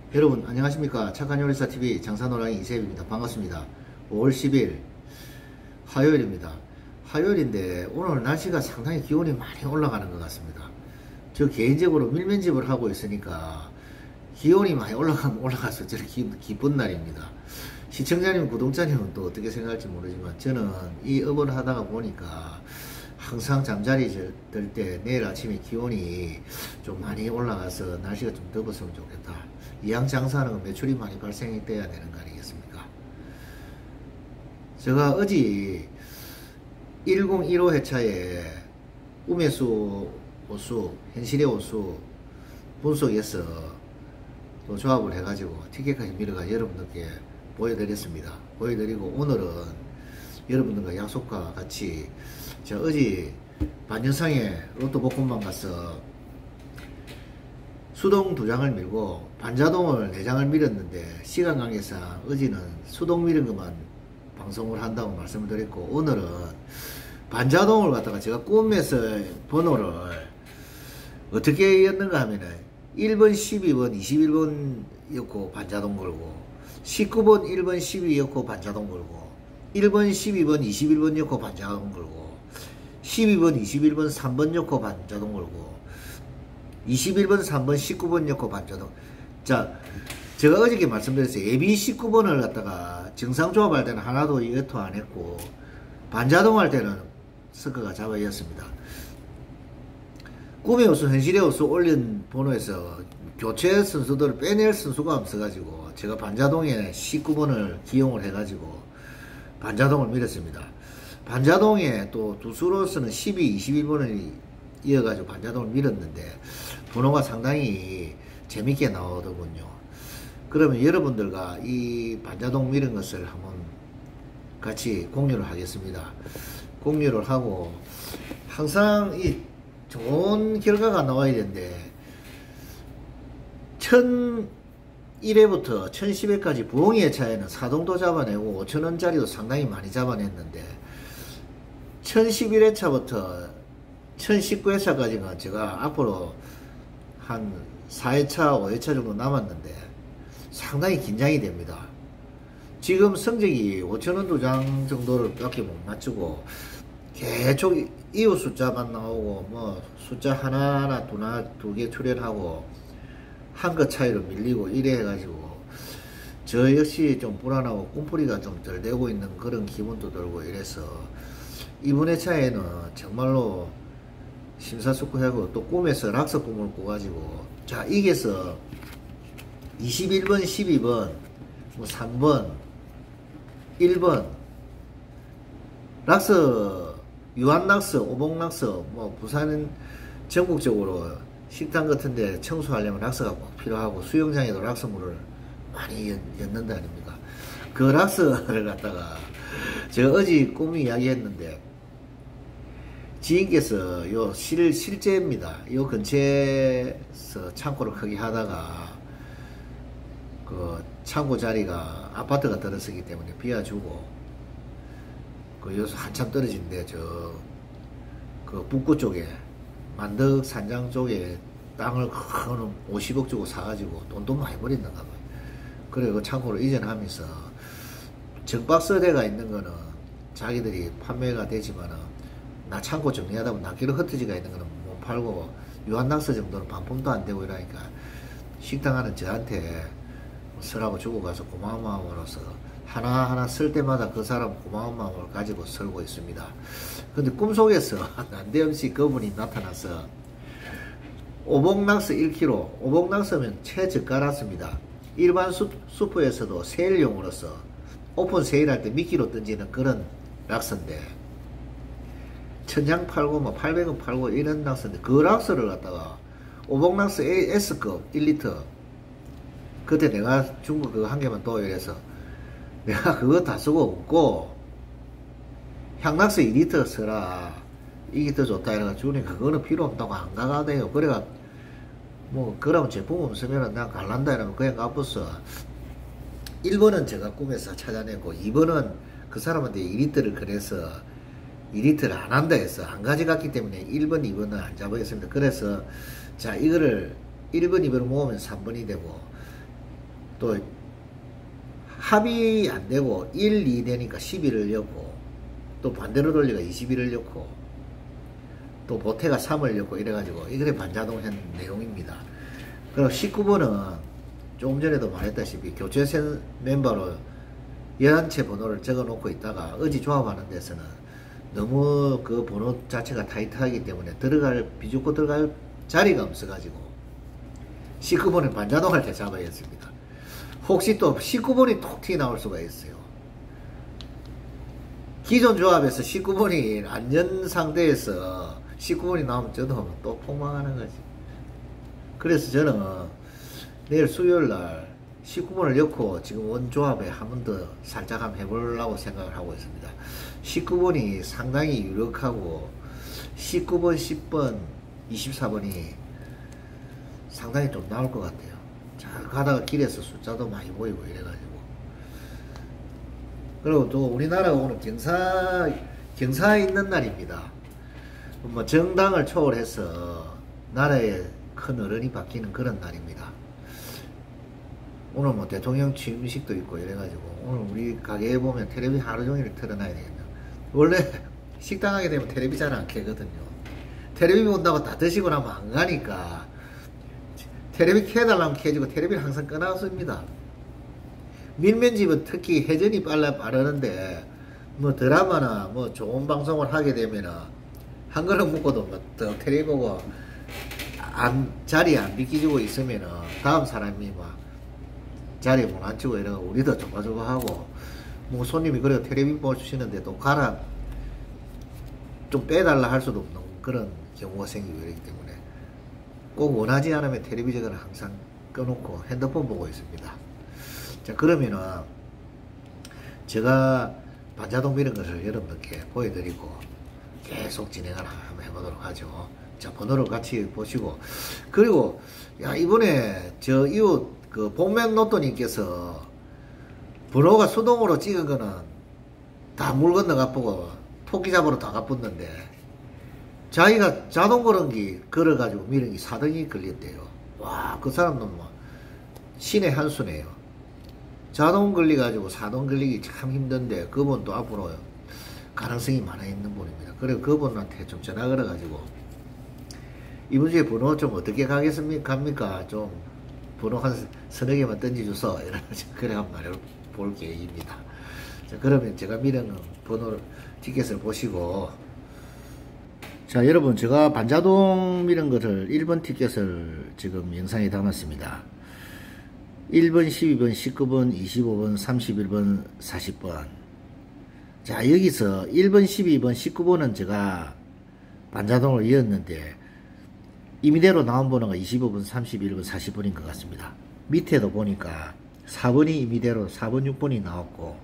여러분 안녕하십니까. 착한 요리사TV 장사노랑이 이세입니다. 반갑습니다. 5월 10일 화요일입니다. 화요일인데 오늘 날씨가 상당히 기온이 많이 올라가는 것 같습니다. 저 개인적으로 밀면집을 하고 있으니까 기온이 많이 올라가면 올라가서 저는 기쁜 날입니다. 시청자님, 구독자님은 또 어떻게 생각할지 모르지만 저는 이 업을 하다가 보니까 항상 잠자리 들 때 내일 아침에 기온이 좀 많이 올라가서 날씨가 좀 더웠으면 좋겠다. 이왕 장사하는 건 매출이 많이 발생이 돼야 되는 거 아니겠습니까? 제가 어제 1015 회차에 우매수 오수, 현실의 오수 분석해서 또 조합을 해가지고 티켓까지 밀어가 여러분들께 보여드렸습니다. 보여드리고 오늘은 여러분들과 약속과 같이 제가 어제 반년상에 로또 복권방 가서 수동 2장을 밀고 반자동을 4장을 밀었는데 시간 관계상 어제는 수동 밀은 것만 방송을 한다고 말씀을 드렸고 오늘은 반자동을 갖다가 제가 꿈에서 번호를 어떻게 였는가 하면은 1번, 12번, 21번이었고 반자동 걸고 19번, 1번, 12였고 반자동 걸고 1번, 12번, 21번 였고 반자동 걸고 12번, 21번, 3번 였고 반자동 걸고 21번, 3번, 19번 였고 반자동. 자, 제가 어저께 말씀드렸어요. 예비 19번을 갖다가 정상조합 할 때는 하나도 이것도 안 했고 반자동 할 때는 스커가 잡아였습니다. 꿈의 호수, 현실의 호수 올린 번호에서 교체 선수들을 빼낼 선수가 없어가지고 제가 반자동에 19번을 기용을 해가지고 반자동을 밀었습니다. 반자동에 또 두수로서는 12, 21번을 이어가지고 반자동을 밀었는데 번호가 상당히 재밌게 나오더군요. 그러면 여러분들과 이 반자동 밀은 것을 한번 같이 공유를 하겠습니다. 공유를 하고 항상 이 좋은 결과가 나와야 되는데 1001회부터 1010회까지 부엉이의 차에는 사동도 잡아내고 5천원짜리도 상당히 많이 잡아냈는데 1011회차부터 1019회차까지는 제가 앞으로 한 4회차, 5회차 정도 남았는데 상당히 긴장이 됩니다. 지금 성적이 5천원 2장 정도를 밖에 못 맞추고 계속 이웃 숫자만 나오고 뭐 숫자 하나하나 두 개 출연하고 한 것 차이로 밀리고 이래 해가지고 저 역시 좀 불안하고 꿈풀이가 좀 덜 되고 있는 그런 기분도 들고 이래서 이번 회차에는 정말로 심사숙고하고 또 꿈에서 락서 꿈을 꾸가지고 자 이게서 21번 12번 뭐 3번 1번 락서 유한락서 오봉락서 뭐 부산은 전국적으로 식당 같은데 청소하려면 락서가 꼭 필요하고 수영장에도 락서물을 많이 였는데 아닙니까? 그 락서를 갖다가 제가 어제 꿈 이야기했는데 지인께서 요 실제입니다. 요 근처에서 창고를 크게 하다가 그 창고 자리가 아파트가 들어서기 때문에 비워주고 그 요새 한참 떨어진데 저 그 북구 쪽에 만덕 산장 쪽에 땅을 큰 50억 주고 사가지고 돈도 많이 버렸는가 봐요. 그래 그 창고를 이전하면서 정박서대가 있는 거는 자기들이 판매가 되지만은 나 창고 정리하다 보면 낱개로 흩어지가 있는 거는 못 팔고 유한낙서 정도는 반품도 안 되고 이러니까 식당 하는 저한테 쓰라고 주고 가서 고마운 마음으로서 하나하나 쓸 때마다 그 사람 고마운 마음을 가지고 살고 있습니다. 근데 꿈속에서 난데없이 그분이 나타나서 오봉낙서 1kg, 오봉낙서면 최저가랐습니다. 일반 슈퍼에서도 세일용으로서 오픈 세일할 때 미끼로 던지는 그런 락서인데 1000장 팔고 뭐 800원 팔고 이런 락서인데 그 락서를 갖다가 오봉낙서 S급 1리터 그때 내가 중국 그거 한 개만 더 이래서 내가 그거 다 쓰고 없고 향락서 2리터 써라 이게 더 좋다 이래가 주니까 그거는 필요 없다고 안 가가대요. 그래가 뭐 그러면 제품 없으면은 난 갈란다 이러면 그냥 갚았어. 1번은 제가 꿈에서 찾아내고 2번은 그 사람한테 2리터를 그래서 2리터를 안 한다 해서 안 가져갔기 때문에 1번, 2번은 안 잡아겠습니다. 그래서 자 이거를 1번, 2번을 모으면 3번이 되고 또 합이 안 되고 1, 2 되니까 11을 넣고 또 반대로 돌리가 21을 넣고 또 보태가 3을 넣고 이래가지고 이게 반자동 한 내용입니다. 그리고 19번은 조금 전에도 말했다시피 교체 멤버로 11채 번호를 적어 놓고 있다가 어지 조합하는 데서는 너무 그 번호 자체가 타이트하기 때문에 비죽고 들어갈 자리가 없어가지고 19번을 반자동할 때 잡아야 했습니다. 혹시 또 19번이 톡 튀어 나올 수가 있어요. 기존 조합에서 19번이 안전 상대에서 19번이 나오면 저도 또 폭망하는 거지. 그래서 저는 내일 수요일날 19번을 넣고 지금 원조합에 한 번 더 살짝 한번 해보려고 생각을 하고 있습니다. 19번이 상당히 유력하고 19번, 10번, 24번이 상당히 좀 나올 것 같아요. 잘 가다가 길에서 숫자도 많이 보이고 이래가지고. 그리고 또 우리나라가 오늘 경사에 있는 날입니다. 뭐 정당을 초월해서 나라의 큰 어른이 바뀌는 그런 날입니다. 오늘 뭐 대통령 취임식도 있고 이래가지고 오늘 우리 가게에 보면 텔레비 하루 종일 틀어놔야 되겠네. 원래 식당 하게 되면 텔레비 잘 안 켜거든요. 텔레비 본다고 다 드시고 나면 안 가니까 텔레비 켜달라면 켜지고 텔레비를 항상 꺼놨습니다. 밀면집은 특히 회전이 빠르는데 뭐 드라마나 뭐 좋은 방송을 하게 되면은 한 그릇 먹고도 뭐 더 텔레비 보고 자리에 안 비키지고 있으면은 다음 사람이 막 자리에 못 앉히고 이러고 우리도 조바조바하고 뭐 손님이 그래 텔레비 보시는데 또 가라 좀 빼달라 할 수도 없는 그런 경우가 생기고 이러기 때문에 꼭 원하지 않으면 텔레비전을 항상 꺼놓고 핸드폰 보고 있습니다. 자, 그러면은 제가 반자동 미는 것을 여러분들께 보여드리고 계속 진행을 한번 해보도록 하죠. 자, 번호를 같이 보시고, 그리고 야 이번에 저 이웃 그 복면노또님께서 번호가 수동으로 찍은 거는 다 물 건너가 보고 토끼 잡으러 다 가붙는데 자기가 자동 걸음기 걸어가지고 미는 게 4등이 걸렸대요. 와, 그 사람은 뭐 신의 한 수네요. 자동 걸려가지고 4등 걸리기 참 힘든데 그분도 앞으로 가능성이 많아 있는 분입니다. 그리고 그분한테 좀 전화 걸어가지고 이번 주에 번호 좀 어떻게 갑니까? 좀 번호 한 서너 개만 던져줘서 이러면서 그래 한번 말해볼 계획입니다. 자, 그러면 제가 미는 번호를 티켓을 보시고, 자, 여러분 제가 반자동 미는 것을 1번 티켓을 지금 영상에 담았습니다. 1번, 12번, 19번, 25번, 31번, 40번. 자, 여기서 1번, 12번, 19번은 제가 반자동을 이었는데 임의대로 나온 번호가 25번, 31번, 40번인 것 같습니다. 밑에도 보니까 4번이 임의대로 4번, 6번이 나왔고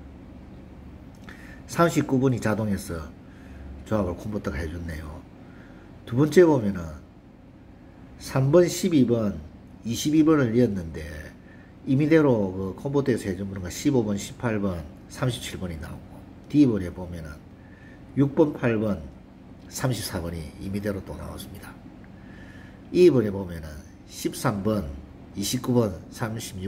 39번이 자동해서 조합을 컴퓨터가 해줬네요. 두 번째 보면은 3번, 12번, 22번을 이었는데 임의대로 그 컴퓨터에서 해준 번호가 15번, 18번, 37번이 나오고 D번에 보면은 6번, 8번, 34번이 임의대로 또 나왔습니다. 2번에 보면은 13번, 29번, 36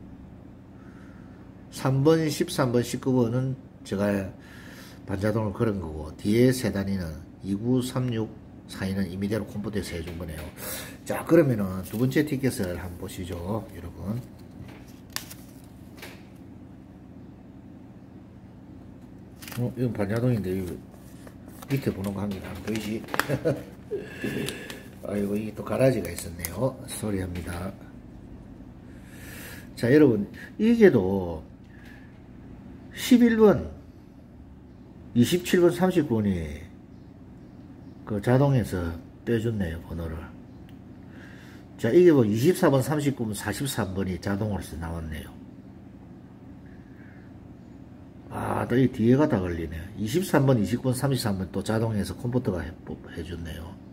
3번, 13번, 19번은 제가 반자동을 걸은 거고 뒤에 세 단위는 29, 36, 4위는 임의대로 컴퓨터에서 해준 거네요. 자, 그러면은 두 번째 티켓을 한번 보시죠, 여러분. 이건 반자동인데 이거 밑에 번호가 한 개 안 보이지? 아이고, 이게 또 가라지가 있었네요. 소리합니다. 자, 여러분, 이게도 11번, 27번, 30번이 그 자동에서 빼줬네요, 번호를. 자, 이게 뭐 24번, 39번, 43번이 자동으로서 나왔네요. 아, 또 이 뒤에가 다 걸리네. 23번, 29번, 33번 또 자동에서 컴퓨터가 해줬네요.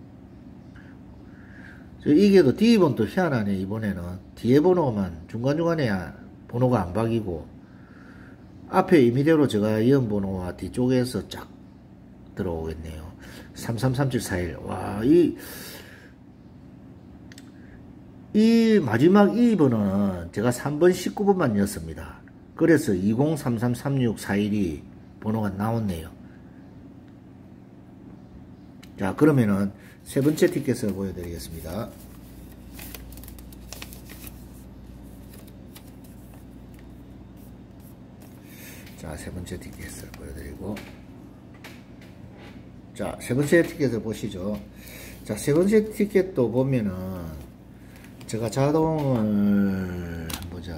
이게도 D번 또 희한하네. 이번에는 뒤에 번호만 중간중간에 번호가 안 바뀌고 앞에 임의대로 제가 이은 번호와 뒤쪽에서 쫙 들어오겠네요. 333741. 와, 이 마지막 2번은 제가 3번 19번만 였습니다. 그래서 20333641이 번호가 나왔네요. 자, 그러면은 세 번째 티켓을 보여드리겠습니다. 자, 세 번째 티켓을 보여드리고, 자, 세 번째 티켓을 보시죠. 자, 세 번째 티켓도 보면은 제가 자동을 보자.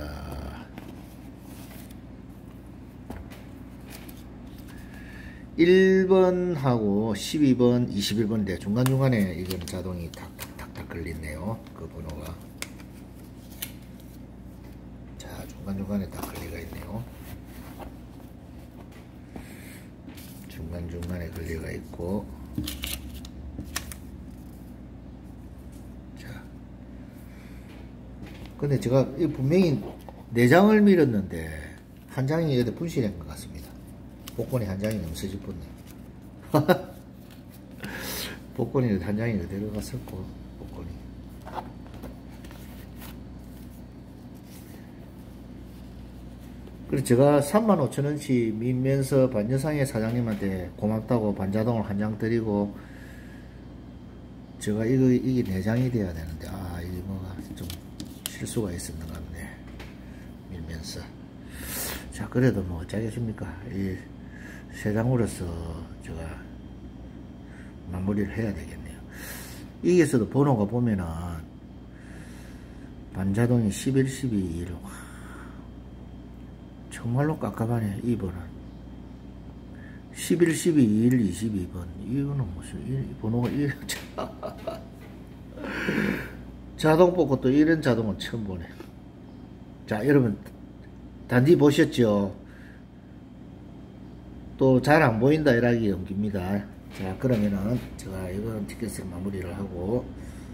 1번하고 12번, 21번인데 중간중간에 이건 자동이 탁탁탁탁 걸리네요. 그 번호가. 자, 중간중간에 다 걸리가 있네요. 중간중간에 걸리가 있고, 자, 근데 제가 분명히 4장을 밀었는데 한 장이 여기 분실한 것 같습니다. 복권이 한 장이 너무 서집었네. 복권이 한 장이 그대로 갔었고, 복권이. 그래서 제가 35,000원치 밀면서 반여상의 사장님한테 고맙다고 반자동을 한 장 드리고, 제가 이게 4장이 돼야 되는데, 아, 이게 뭐가 좀 실수가 있었는가 보네. 밀면서. 자, 그래도 뭐 어쩌겠습니까. 이 세 장으로서 제가 마무리를 해야 되겠네요. 여기에서도 번호가 보면은 반자동이 11, 12, 1. 와, 정말로 깝깝하네. 2번은 11, 12, 1, 22번. 이거는 무슨 번호가 1. 자동 뽑고 또 이런 자동은 처음 보네. 자, 여러분 단지 보셨죠? 또 잘 안 보인다 이라기 연기입니다. 자, 그러면은 제가 이거는 티켓을 마무리를 하고,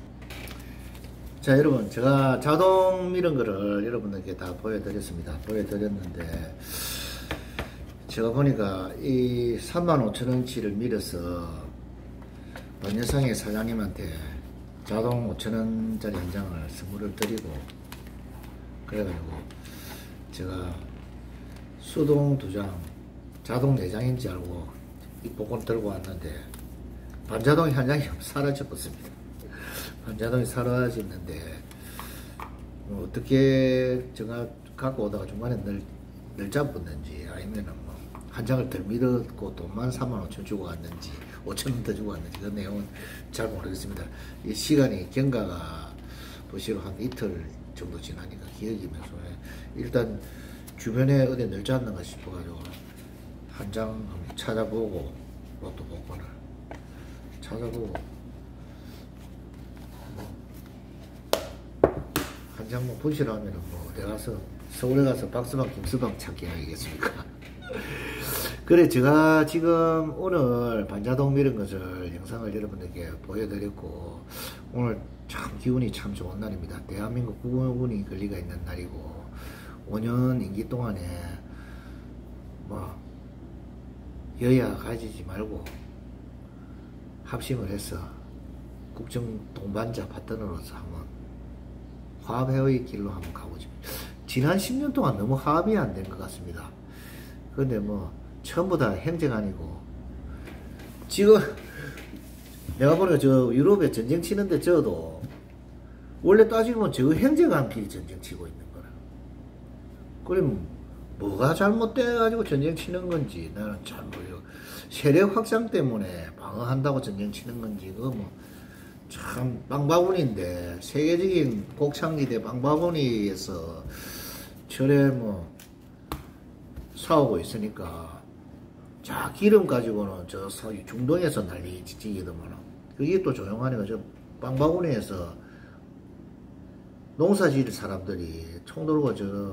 자, 여러분 제가 자동 밀은 거를 여러분들께 다 보여드렸습니다. 보여드렸는데 제가 보니까 이 35,000원치를 밀어서 반여상의 사장님한테 자동 5,000원짜리 한 장을 선물을 드리고, 그래가지고 제가 수동 2장, 자동 4장인지 알고 이 복권 들고 왔는데 반자동이 한 장이 사라졌습니다. 반자동이 사라졌는데 뭐 어떻게 제가 갖고 오다가 중간에 널 잡았는지, 아니면은 뭐 한 장을 더 믿었고 돈만 35,000원 주고 왔는지 5,000원 더 주고 왔는지 그 내용은 잘 모르겠습니다. 이 시간이 경과가 보시로 한 이틀 정도 지나니까 기억이 면서 일단 주변에 어디 널 잡는가 싶어가지고 한 장 찾아보고, 로또 복권을 찾아보고 한 장 뭐 분실하면은 뭐 어디 가서 서울에 가서 박스방 김서방 찾기 아니겠습니까? 그래, 제가 지금 오늘 반자동 밀은 것을 영상을 여러분들께 보여드렸고, 오늘 참 기운이 참 좋은 날입니다. 대한민국 국군이 권리가 있는 날이고, 5년 임기 동안에 뭐 여야 가지지 말고 합심을 해서 국정 동반자 파트너로서 한번 화합회의 길로 한번 가보죠. 지난 10년 동안 너무 화합이 안 된 것 같습니다. 그런데 뭐 전부 다 행정안이고, 지금 내가 보니까 저 유럽에 전쟁 치는데 저도 원래 따지면 저 행정안끼리 전쟁 치고 있는 거라. 그럼 뭐가 잘못돼가지고 전쟁 치는 건지 나는 잘 모르겠고, 세력 확장 때문에 방어한다고 전쟁 치는 건지, 그거 뭐 참 빵바구니인데, 세계적인 곡창기대 빵바구니에서 저래 뭐 싸우고 있으니까, 자, 기름 가지고는 저 중동에서 난리 지지기더만, 그게 또 조용하니까 저 빵바구니에서 농사 지을 사람들이 총 들고 저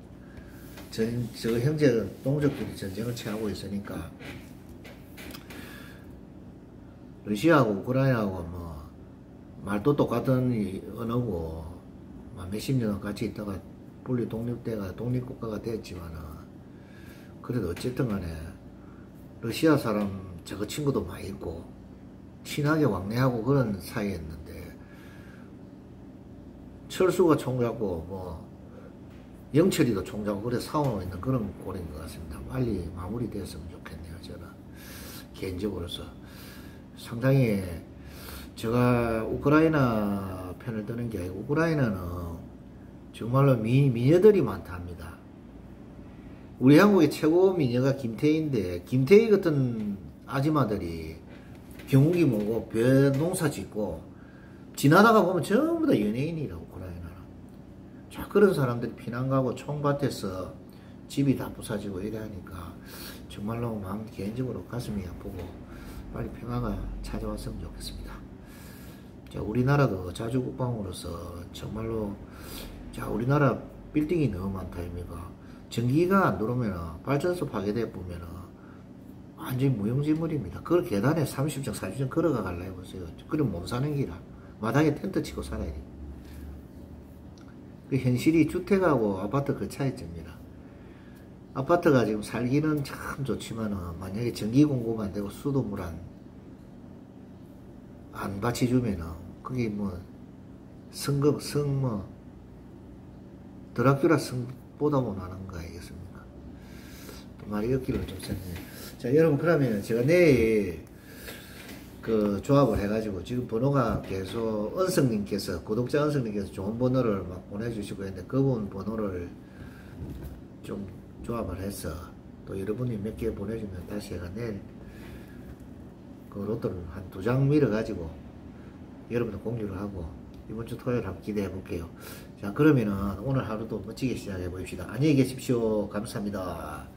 형제 동족끼리 전쟁을 취하고 있으니까, 러시아하고 우크라이나하고 뭐 말도 똑같은 언어고 몇십 년 같이 있다가 분리 독립국가가 됐지만은, 그래도 어쨌든 간에 러시아 사람 저거 친구도 많이 있고 친하게 왕래하고 그런 사이였는데, 철수가 총잡고 뭐 영철이도 총잡고 그래 싸우고 있는 그런 꼴인 것 같습니다. 빨리 마무리됐으면 좋겠네요. 저는 개인적으로서 상당히 제가 우크라이나 편을 드는 게 아니고 우크라이나는 정말로 미녀들이 많다 합니다. 우리 한국의 최고 미녀가 김태희인데 김태희 같은 아줌마들이 경욱이 뭐고 배 농사 짓고 지나다가 보면 전부 다 연예인이라 우크라이나는. 자, 그런 사람들이 피난 가고 총밭에서 집이 다 부사지고 이래 하니까 정말로 마음 개인적으로 가슴이 아프고 빨리 평화가 찾아왔으면 좋겠습니다. 자, 우리나라도 자주국방으로서 정말로 자, 우리나라 빌딩이 너무 많다 아닙니까? 전기가 안 들어오면 발전소 파괴돼 보면 완전히 무용지물입니다. 그걸 계단에 30층 40층 걸어가 갈라 해보세요. 그럼 못 사는 기라 마당에 텐트 치고 살아야 돼. 그 현실이 주택하고 아파트 그 차이점이라. 아파트가 지금 살기는 참 좋지만은 만약에 전기 공급이 안 되고 수도물 안 받쳐주면은 그게 뭐 드라큘라 성보다 못하는 거 아니겠습니까? 또 말이 엮기를 좀 썼네요. 자, 여러분 그러면 제가 내일 그 조합을 해가지고 지금 번호가 계속 은성님께서 구독자 은성님께서 좋은 번호를 막 보내주시고 있는데 그분 번호를 좀 조합을 해서 또 여러분이 몇 개 보내주면 다시 제가 내일 그 로또를 한 2장 밀어가지고 여러분들 공유를 하고 이번 주 토요일 한번 기대해 볼게요. 자, 그러면은 오늘 하루도 멋지게 시작해 봅시다. 안녕히 계십시오. 감사합니다.